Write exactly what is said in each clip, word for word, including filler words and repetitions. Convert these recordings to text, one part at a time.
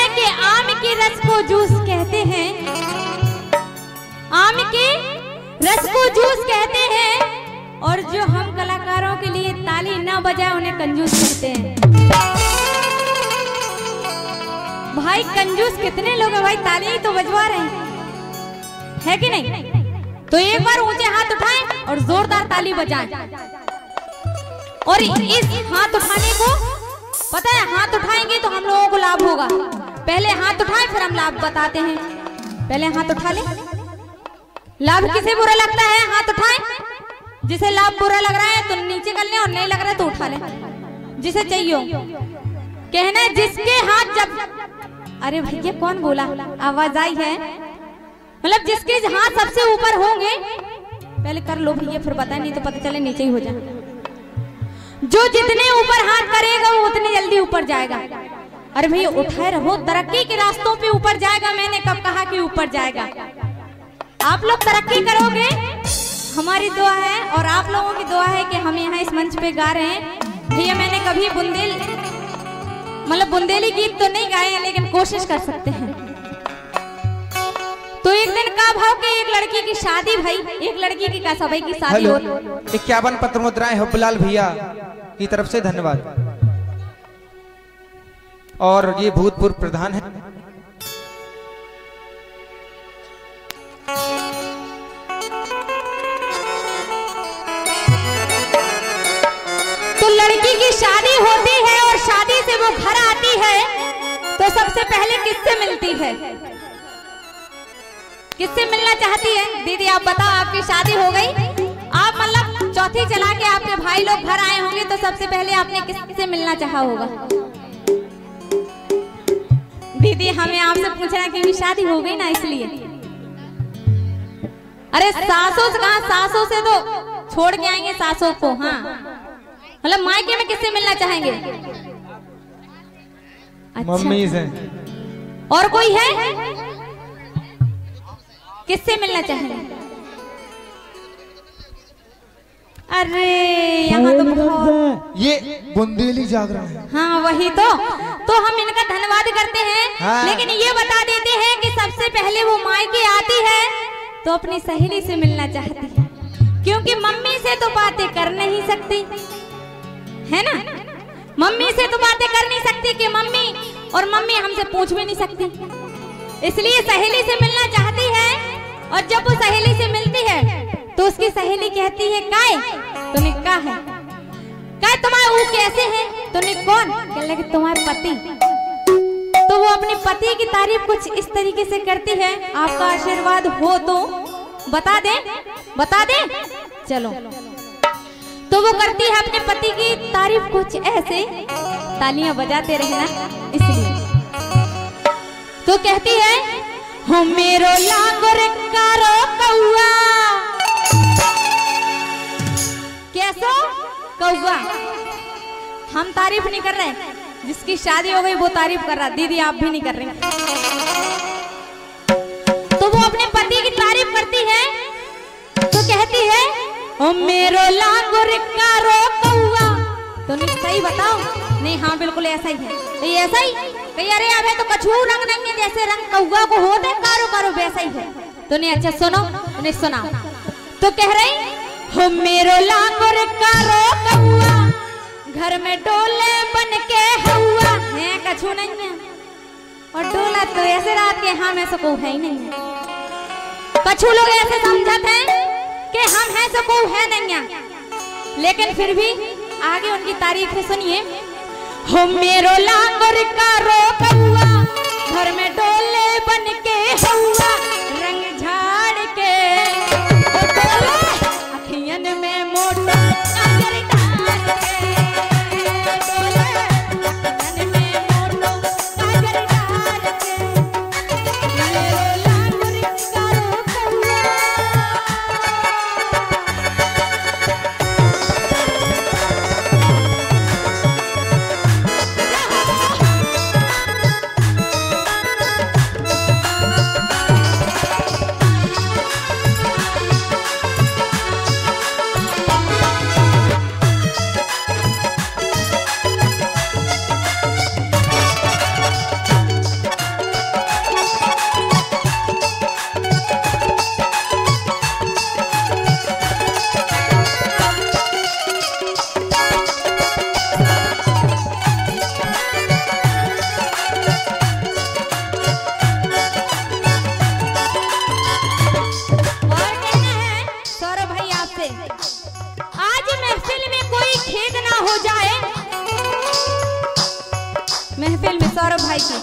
कि आम के रस को जूस कहते हैं, आम के रस को जूस कहते हैं, और जो हम कलाकारों के लिए ताली ना बजाए उन्हें कंजूस कहते हैं। भाई कंजूस कितने लोग हैं भाई, ताली ही तो बजवा रहे हैं, है कि नहीं? तो एक बार ऊंचे हाथ उठाएं और जोरदार ताली बजाएं। और इस हाथ उठाने को पता है, हाथ उठाएंगे तो हम लोगों को लाभ होगा। पहले हाथ उठाएं फिर हम लाभ बताते हैं। पहले हाथ उठा ले। लाभ किसे बुरा लगता है? हाथ उठाएं। जिसे लाभ बुरा लग रहा है तो नीचे कर ले, और नहीं लग रहा है तो उठा ले, जिसे चाहिए हो। कहना है जिसके हाथ जब, अरे भैया कौन बोला, आवाज आई है, मतलब जिसके हाथ सबसे ऊपर होंगे पहले कर लो भैया, फिर बताए, नहीं तो पता चले नीचे ही हो जाए। जो जितने ऊपर हाथ करेगा वो उतनी जल्दी ऊपर जाएगा। अरे भैया उठाए रहो, तरक्की के रास्तों पे ऊपर जाएगा। मैंने कब कहा कि ऊपर जाएगा? आप लोग तरक्की करोगे, हमारी दुआ है, और आप लोगों की दुआ है कि हम यहाँ इस मंच पे गा रहे हैं। भैया मैंने कभी बुंदेल मतलब बुंदेली गीत तो नहीं गाए हैं, लेकिन कोशिश कर सकते हैं। तो एक दिन का भाव के एक लड़की की शादी, भाई एक लड़की की का भाई की शादी हो। इक्यावन पत्र मुद्राएं हुब्बलाल भैया की तरफ से धन्यवाद। और ये भूतपूर्व प्रधान है। तो लड़की की शादी होती है और शादी से वो घर आती है, तो सबसे पहले किससे मिलती है? किससे मिलना चाहती है? दीदी आप बताओ, आपकी शादी हो गई, आप मतलब चौथी चला के आपके भाई लोग घर आए होंगे, तो सबसे पहले आपने किससे मिलना चाहा होगा? दीदी हमें आपसे पूछना कि शादी हो गई ना इसलिए। अरे सासों से कहा, सासों से तो छोड़ के आएंगे सासों को। हाँ मतलब मायके में किससे मिलना चाहेंगे? अच्छा। मम्मी से। और कोई है? किससे मिलना चाहेंगे? अरे यहाँ तो बहुत, ये बुंदेली जागरण है। हाँ वही तो तो हम इनका धन्यवाद करते हैं। हाँ। लेकिन ये बता देते हैं कि सबसे पहले वो मायके आती है तो अपनी सहेली से मिलना चाहती है, क्योंकि मम्मी से तो बातें कर नहीं सकती, है ना? मम्मी से तो बातें कर नहीं सकती कि मम्मी, और मम्मी हमसे पूछ भी नहीं सकती, इसलिए सहेली से मिलना चाहती है। और जब वो सहेली से मिलती है तो उसकी सहेली कहती है काय तूने कहा है, काय तुम्हारे वो कैसे है? तूने कौन? कहने लगे तुम्हारे पति। तो वो अपने पति की तारीफ कुछ इस तरीके से करती है, आपका आशीर्वाद हो तो बता दे, बता दे, चलो। तो वो करती है अपने पति की तारीफ कुछ ऐसे, तालियां बजाते रहना इसलिए। तो कहती है हो मेरो लांगोर कारो कौआ, कैसो कौआ। हम तारीफ नहीं कर रहे, जिसकी शादी हो गई वो तारीफ कर रहा। दीदी आप भी नहीं कर रहे। तो वो अपने पति की तारीफ करती है तो कहती है ओ मेरो लांगोर कारो कौआ। तो नहीं सही बताओ? नहीं हाँ बिल्कुल ऐसा ही है। ये ऐसा ही कहीं, अरे अबे तो कछू रंग नहीं है, जैसे रंग कौआ को होते कारो कारो वैसा ही है। तो नहीं अच्छा सुनो, नहीं सुना। तो कह रही हो मेरो लांगोर कारो कौआ, घर में डोले बन के हुआ है, कछू नहीं है। और डोला तो ऐसे रात के हम ऐसा को है ही नहीं है। कछू लोग ऐसे समझते हैं कि हम हैं सो को है नहीं है, लेकिन फिर भी आगे उनकी तारीफ है, सुनिए। हो मेरो लांगोर कारो कौआ, घर में डोले बन के हुआ, रंग झाड़ के अखियन में मोटा काजर डाल के, डोले अखियन में मोटा काजर डाल के, मेरो लांगोर कारो कौआ। भाई की।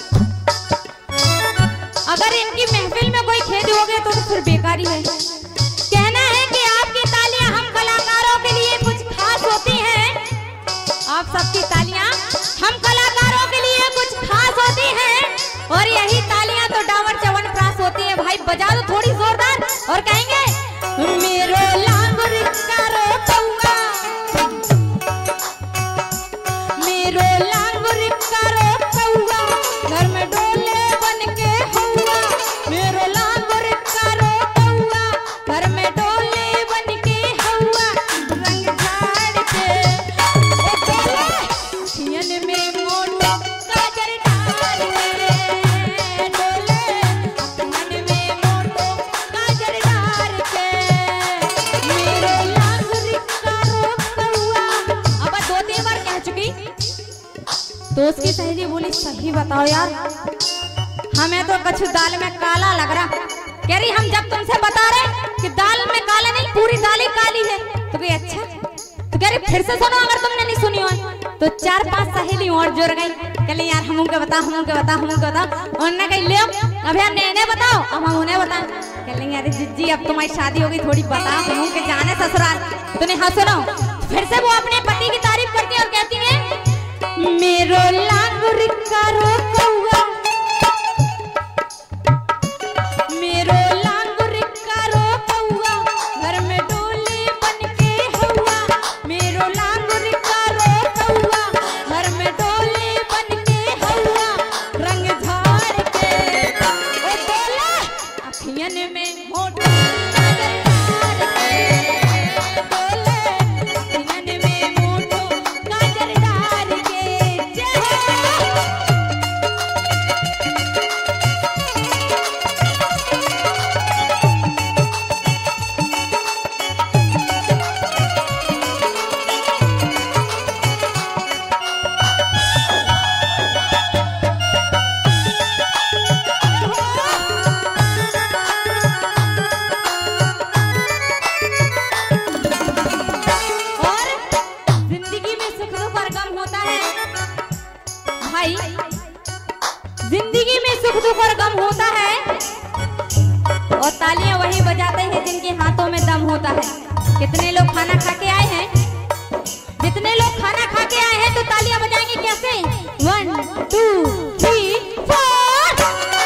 अगर इनकी महफिल में कोई खेद हो गया तो फिर बेकारी है। कहना है कि आपकी तालियां हम कलाकारों के लिए कुछ खास होती हैं। आप सबकी तालियां हम कलाकारों के लिए कुछ खास होती हैं और यही तालियां तो डावर चवन प्रास होती है। भाई बजा दो थोड़ी जोरदार और कहेंगे मेरो लांगुर करो कौआ, मेरो लांगुर करो कौआ, घर में डोले बन के हौआ, मेरो लांगुर करो कौआ, घर में डोले बन के हौआ, रंग झाड़ के ओ डोले अखियन में मोटो काजर डाल के, डोले अखियन में मोटो काजर डाल के, मेरो लांगुर करो कौआ। अब दो तीन बार कह चुकी तो उसकी सहेली बोली सही बताओ यार, हमें तो कछु दाल में काला लग रहा। कह रही हम जब तुमसे बता रहे कि दाल में काला नहीं पूरी दाल ही काली है तो कही अच्छा। तो कह रही फिर से सुनो अगर तुमने नहीं सुनी हो। तो चार पांच सहेली और जुड़ गई, कहले यार हम के बता हम के बता हम के बता। उन्होंने कही ले अभी हमने इन्हें बताओ अब हम उन्हें बता। कह लेंगे अरे जिज्जी अब तुम्हारी शादी होगी थोड़ी बता हम के जाने ससुराल। तूने हाँ सुनो फिर से वो अपने पति की तारीफ करती है और कहती है मेरो लांगुर करो कौआ, मेरो लांगुर करो कौआ, घर में डोले बन के हौआ, मेरो लांगुर करो कौआ, घर में डोले बन के हौआ, रंग झाड़ के ओ डोले अखियन में मोटो काजर डाल के, डोले अखियन में मोटो काजर डाल के, जय हो। और जिंदगी में सुख दुख और गम होता है भाई, जिंदगी में सुख दुख और गम होता है और तालियां वही बजाते हैं जिनके हाथों में दम होता है। कितने लोग खाना खा के आए हैं, जितने लोग खाना खा के आए हैं तो तालियां बजाएंगे कैसे? One two three four.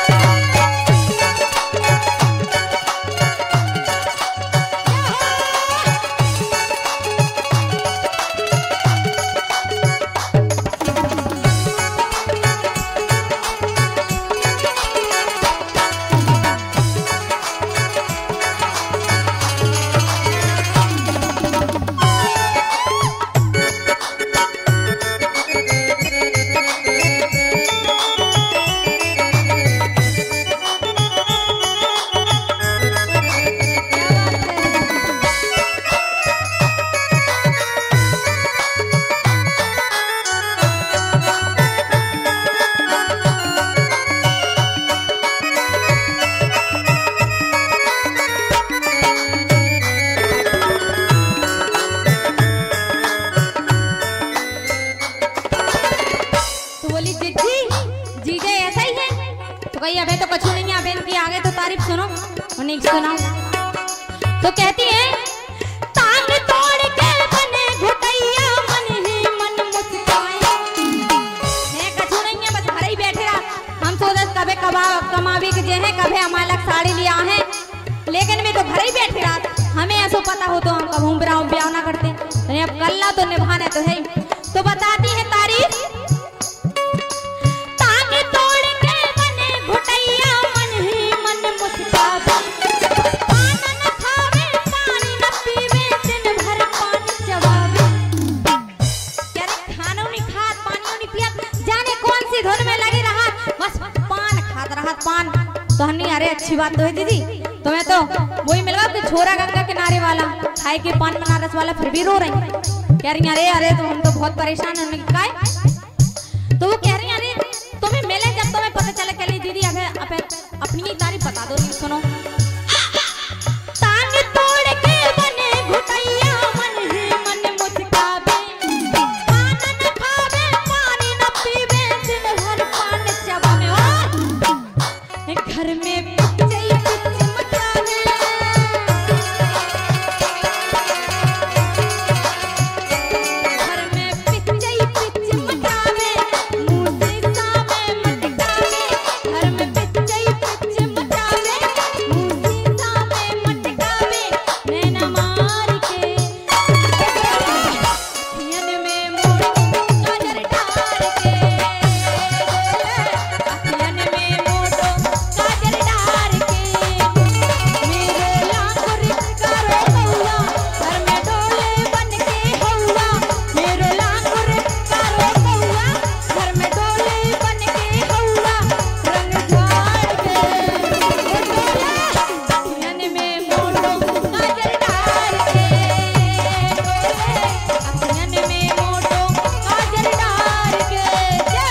अबे तो कछु नहीं है, अबे इनकी आगे तो तारीफ सुनो उन्हें सुनाओ। तो कहती है तांग तोड़ के बने घुटैया मन ही मन मुस्काए। है कछु नहीं है बस घर ही बैठे रहा। हम सोचत कभी कबा कमावी के जे है कभी हमारे लग साड़ी लिया है, लेकिन मैं तो घर ही बैठे रहा। हमें ऐसा पता हो तो हम कभी ब्याह ब्याह ना करते, अब कल्ला तो निभाना तो है। तो बताती है तारीफ पान तो हनी। अरे अच्छी बात तो है दीदी, तुम्हें तो वही मिल गया कि छोरा गंगा किनारे वाला खाए के पान बनारस वाला फिर भी रो रही। कह रही अरे अरे तो हम तो बहुत परेशान हैं। काय तो वो कह रही अरे तुम्हें मिले जब तुम्हें पता चला। कह ली दीदी अबे अबे अपनी ही तारीफ बता दो। सुनो तांग तोड़ के बने घुटैया मन ही मन मुस्काबे, पान न खावे पानी न पीवे दिन भर पानी घर में पिचई पिच मचावे, घर में पिचई पिच मचावे, मुँह शीशा में मटकावे, घर में पिचई पिच मचावे, मुँह शीशा में मटकावे, नैना मार के अखियन में मोड़ नजर डाल के, अखियन में मोड़ो काजल डाल के, मेरे लांगुर करो कौआ, घर में डोले बन के हौआ, मेरे लांगुर करो कौआ, घर में डोले बन के हौआ, रंग झाड़ के अखियन में मोड़ो काजल डाल के, अखियन में मोड़ो काजल डाल के, जय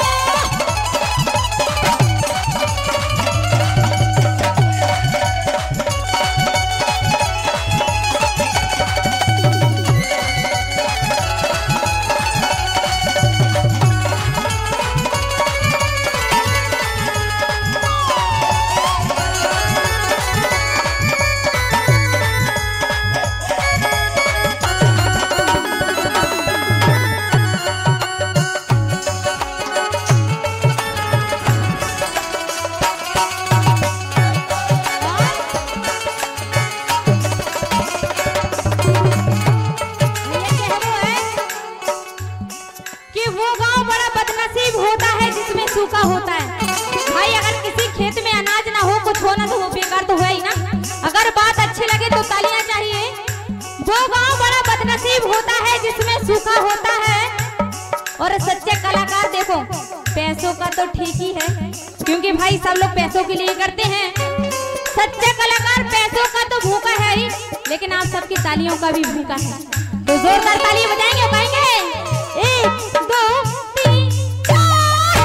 कि वो गांव बड़ा बदनसीब होता है जिसमें सूखा होता है। भाई अगर किसी खेत में अनाज ना हो, कुछ हो ना, तो वो बेकार तो है ही ना। अगर बात अच्छी लगे तो तालियां चाहिए। वो गांव बड़ा बदनसीब होता है जिसमें सूखा होता है। और सच्चे कलाकार देखो, पैसों का तो ठीक ही है, क्योंकि भाई सब लोग पैसों के लिए करते हैं। सच्चे कलाकार पैसों का तो भूखा है ही, लेकिन आप सबकी तालियों का भी भूखा है। तो जोरदार ताली बजाएंगे और कहेंगे एक दो तीन चार।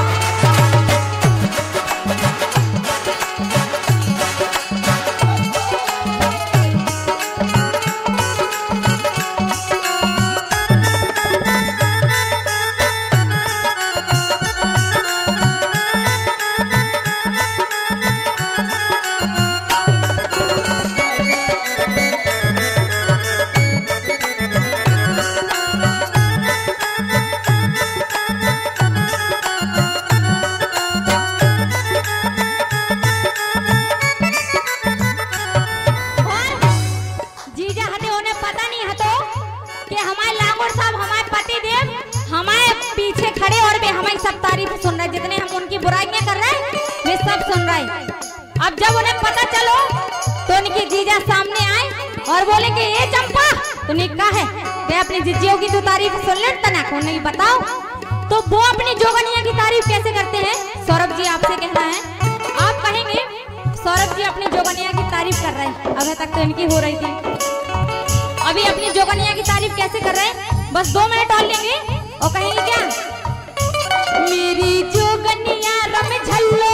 सब तारीफ सुन रहे, जितने हम उनकी बुराइयां कर रहे हैं वे सब सुन रहे। अब जब उन्हें पता चलो तो उनकी जीजा सामने आए और बोले कि ये चंपा तूने कहा है वे अपनी जीजियों की तो तारीफ सुन ले, तना को नहीं बताओ। तो वो अपनी जोगनिया की तारीफ कैसे करते हैं? सौरभ जी आपसे कहना है, आप कहेंगे सौरभ जी अपनी जोगनिया की तारीफ कर रहे हैं। अभी तक तो इनकी हो रही थी, अभी अपनी जोगनिया की तारीफ कैसे कर रहे हैं? बस दो मिनट और लेंगे और कहेंगे क्या, मेरी जोगनिया रम झल्लो,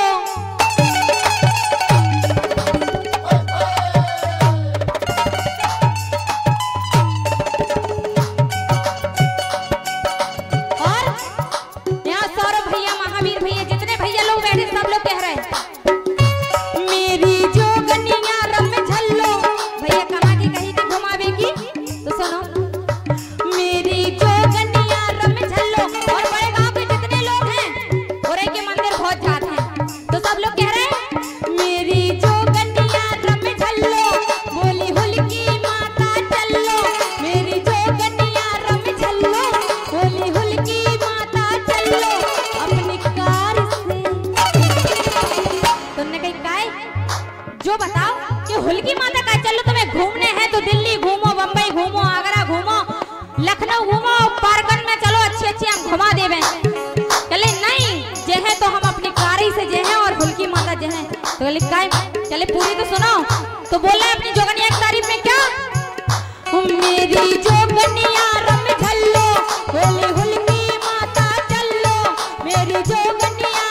और यहाँ सौरभ भैया, महावीर भैया, जितने भैया लोग बैठे सब लोग कह रहे हैं मेरी जोगनिया रम झल्लो। भैया कहाँ की कहीं की घुमावे की, तो सुनो मेरी जोगनिया रम झल्लो। और बड़े गांव के जितने लोग हैं गोरे के मंदिर बहुत जाते हैं, तो सब लोग कह रहे हैं मेरी जोगनिया रम झल्लो, बोली हुलकी माता चल्लो, मेरी जोगनिया रम झल्लो, बोली हुलकी माता चल्लो, अपनी कार से। तुमने कहीं काय जो बताओ कि हुलकी माता का चलो, तुम्हें घूमने हैं तो दिल्ली घूमो, बम्बई घूमो, आगरा घूमो, लखनऊ घूमो, पार्कन में चलो, अच्छी अच्छी हम घुमा देवे। चले नहीं जे है तो हम अपनी कारी से जे है और हुलकी माता जे है तो चले काय, चले पूरी तो सुनो। तो बोला अपनी जोगनिया की तारीफ में क्या, मेरी जोगनिया रम झल्लो, बोली हुलकी माता चल्लो, मेरी जोगनिया